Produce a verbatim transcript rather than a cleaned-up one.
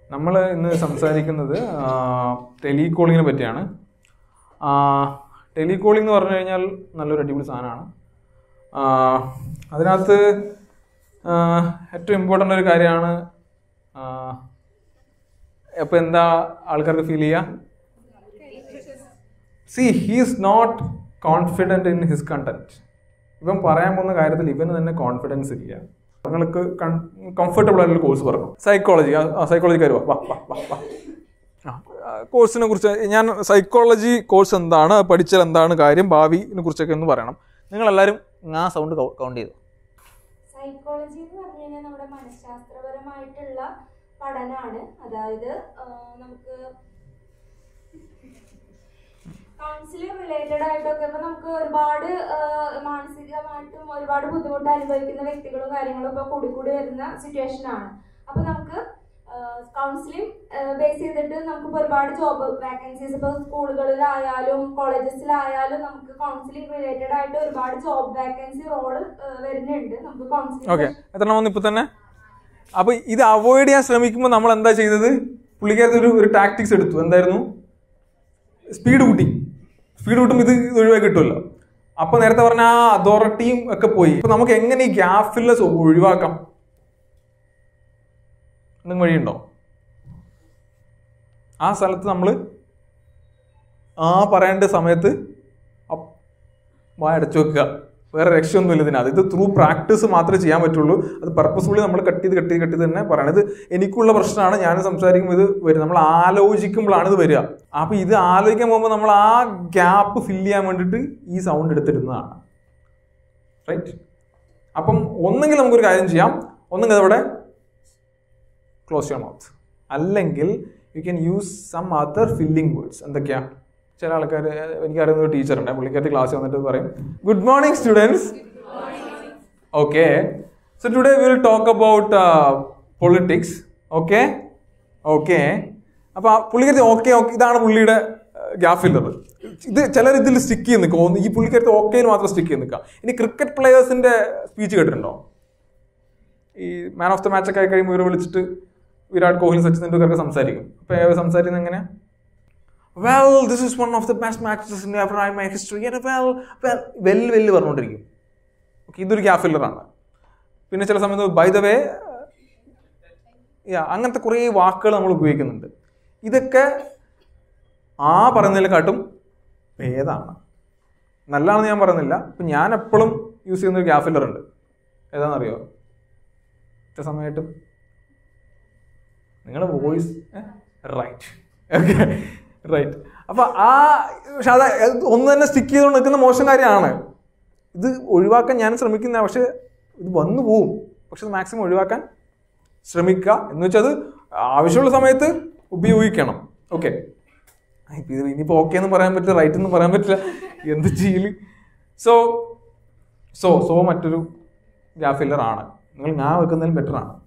നമ്മൾ ഇന്ന് സംസാരിക്കുന്നത് ടെലികോളിങ്ങിനെ പറ്റിയാണ്. ടെലികോളിംഗ് എന്ന് പറഞ്ഞു കഴിഞ്ഞാൽ നല്ലൊരു അടിപൊളി സാധനമാണ്. അതിനകത്ത് ഏറ്റവും ഇമ്പോർട്ടൻ്റ് ഒരു കാര്യമാണ്. അപ്പോൾ എന്താ ആൾക്കാർക്ക് ഫീൽ ചെയ്യുക? See he is not confident in his content. ഇവൻ പറയാൻ പോകുന്ന കാര്യത്തിൽ ഇവന് തന്നെ കോൺഫിഡൻസ് ഇല്ല. നിങ്ങൾക്ക് കംഫർട്ടബിൾ ആയിട്ടുള്ള കോഴ്സ് പറഞ്ഞു. സൈക്കോളജി സൈക്കോളജിക്കാർ വാ വാ വാ വാ കോഴ്സിനെ കുറിച്ച് ഞാൻ സൈക്കോളജി കോഴ്സ് എന്താണ്, പഠിച്ചാൽ എന്താണ് കാര്യം, ഭാവിനെ കുറിച്ചൊക്കെ ഒന്ന് പറയണം. നിങ്ങളെല്ലാവരും ആ സൗണ്ട് കൗണ്ട് ചെയ്തു. സൈക്കോളജി എന്ന് പറഞ്ഞു കഴിഞ്ഞാൽ നമ്മുടെ മനഃശാസ്ത്രപരമായിട്ടുള്ള പഠനമാണ്. അതായത് നമുക്ക് കൗൺസിലിംഗ് റിലേറ്റഡ് ആയിട്ടൊക്കെ ഇപ്പൊ നമുക്ക് ഒരുപാട് മാനസികമായിട്ടും ഒരുപാട് ബുദ്ധിമുട്ട് അനുഭവിക്കുന്ന വ്യക്തികളും കാര്യങ്ങളും ഇപ്പൊ കൂടിക്കൂടി വരുന്ന സിറ്റുവേഷൻ ആണ്. അപ്പൊ നമുക്ക് കൗൺസിലിംഗ് ബേസ് ചെയ്തിട്ട് നമുക്ക് ഒരുപാട് ജോബ് വാക്കൻസീസ് ഇപ്പൊ സ്കൂളുകളിലായാലും കോളേജസിലായാലും നമുക്ക് കൗൺസിലിംഗ് റിലേറ്റഡ് ആയിട്ട് ഒരുപാട് ജോബ് വാക്കൻസി റോള് വരുന്നുണ്ട്. നമുക്ക് കൗൺസിലിംഗ് എത്രണ്ണം ഇപ്പൊ തന്നെ. അപ്പൊ ഇത് അവോയ്ഡ് ചെയ്യാൻ ശ്രമിക്കുമ്പോൾ നമ്മൾ എന്താ ചെയ്തത്? പുള്ളിക്കാരത്ത് ഒരു ഒരു ടാക്ടിക്സ് എടുത്തു. എന്തായിരുന്നു? സ്പീഡ് കൂട്ടി. സ്പീഡ് കൂട്ടുമ്പോൾ ഇത് ഇത് ഒഴിവാക്കി കിട്ടുമല്ലോ. അപ്പൊ നേരത്തെ പറഞ്ഞ ആ അതോറിറ്റിയും ഒക്കെ പോയി. അപ്പൊ നമുക്ക് എങ്ങനെ ഈ ഗ്യാപ് ഫില്ലേഴ്സ് ഒഴിവാക്കാം? എന്തെങ്കിലും വഴിയുണ്ടോ? ആ സ്ഥലത്ത് നമ്മൾ ആ പറയേണ്ട സമയത്ത് വായ അടച്ചു വെക്കുക. വേറെ രക്ഷയൊന്നുമില്ല ഇതിനകത്ത്. ഇത് ത്രൂ പ്രാക്ടീസ് മാത്രമേ ചെയ്യാൻ പറ്റുള്ളൂ. അത് പർപ്പസ്ഫുള്ളി നമ്മൾ കട്ട് ചെയ്ത് കട്ട് ചെയ്ത് കട്ട് ചെയ്ത് തന്നെ പറയണത്. എനിക്കുള്ള പ്രശ്നമാണ്, ഞാൻ സംസാരിക്കുമ്പോൾ ഇത് വരും. നമ്മൾ ആലോചിക്കുമ്പോഴാണ് ഇത് വരിക. അപ്പൊ ഇത് ആലോചിക്കാൻ പോകുമ്പോൾ നമ്മൾ ആ ഗ്യാപ്പ് ഫില്ല് ചെയ്യാൻ വേണ്ടിയിട്ട് ഈ സൗണ്ട് എടുത്തിരുന്നതാണ്. റൈറ്റ്? അപ്പം ഒന്നെങ്കിൽ നമുക്കൊരു കാര്യം ചെയ്യാം. ഒന്നെങ്കിൽ അതവിടെ ക്ലോസ് യുവർ മൗത്ത്, അല്ലെങ്കിൽ you can use some other filling words. എന്തൊക്കെയാ? ചില ആൾക്കാർ, എനിക്കറിയുന്ന ഒരു ടീച്ചറുണ്ട്, പുള്ളിക്കാരത്തി ക്ലാസ്സിൽ വന്നിട്ട് പറയും, good morning students. Okay, so today we will talk about politics. Okay okay അപ്പൊ പുള്ളിക്കാരത്തി ഓക്കെ ഓക്കെ ഇതാണ് പുള്ളിയുടെ ഗ്യാപ് ഫില്ലർ. ഇത് ചിലർ ഇതിൽ സ്റ്റിക്ക് ചെയ്ത് നിൽക്കും. ഈ പുള്ളിക്കാരത്തി ഓക്കേന് മാത്രം സ്റ്റിക്ക് ചെയ്ത് നിൽക്കാം. ഇനി ക്രിക്കറ്റ് പ്ലെയേഴ്സിന്റെ സ്പീച്ച് കേട്ടിട്ടുണ്ടോ? ഈ മാൻ ഓഫ് ദ മാച്ച് ഒക്കെ ആയി കഴിയുമ്പോൾ ഇവരെ വിളിച്ചിട്ട് വിരാട് കോഹ്ലി, സച്ചിൻ തെണ്ടുൽക്കർ സംസാരിക്കും. അപ്പൊ സംസാരിക്കുന്നത് എങ്ങനെ? Well, this is one of the best matches in ever in my history. And well, well, വെല്ല് വെല്ല് പറഞ്ഞുകൊണ്ടിരിക്കും. ഓക്കെ, ഇതൊരു ഗ്യാപ് ഫില്ലറാണ്. പിന്നെ ചില സമയത്ത് ബൈ ദ വേ, യാ, അങ്ങനത്തെ കുറേ വാക്കുകൾ നമ്മൾ ഉപയോഗിക്കുന്നുണ്ട്. ഇതൊക്കെ ആ പറയുന്നതിനെക്കാട്ടും ഭേദമാണ്. നല്ലതാണെന്ന് ഞാൻ പറയുന്നില്ല. ഇപ്പം ഞാൻ എപ്പോഴും യൂസ് ചെയ്യുന്നൊരു ഗ്യാപ് ഫില്ലർ ഉണ്ട്. ഏതാണെന്നറിയോ? ചില സമയമായിട്ടും നിങ്ങളുടെ വോയിസ് റൈറ്റ്. Okay, right. അപ്പൊ ആ പക്ഷെ അത് ഒന്ന് തന്നെ സ്റ്റിക്ക് ചെയ്തുകൊണ്ട് നിൽക്കുന്ന മോശം കാര്യമാണ്. ഇത് ഒഴിവാക്കാൻ ഞാൻ ശ്രമിക്കുന്ന, പക്ഷെ ഇത് വന്നു പോവും. പക്ഷെ അത് മാക്സിമം ഒഴിവാക്കാൻ ശ്രമിക്കുക. എന്ന് വെച്ചാൽ അത് ആവശ്യമുള്ള സമയത്ത് ഉപയോഗിക്കണം. ഓക്കെ, ഇത് ഇനിയിപ്പോൾ ഓക്കെ എന്ന് പറയാൻ പറ്റില്ല, റൈറ്റ് എന്ന് പറയാൻ പറ്റില്ല, എന്ത് ചെയ്യല്. സോ സോ സോ മറ്റൊരു ഗ്യാപ് ഫില്ലർ ആണ്. നിങ്ങൾ ഞാൻ വെക്കുന്നതിലും ബെറ്റർ ആണ്.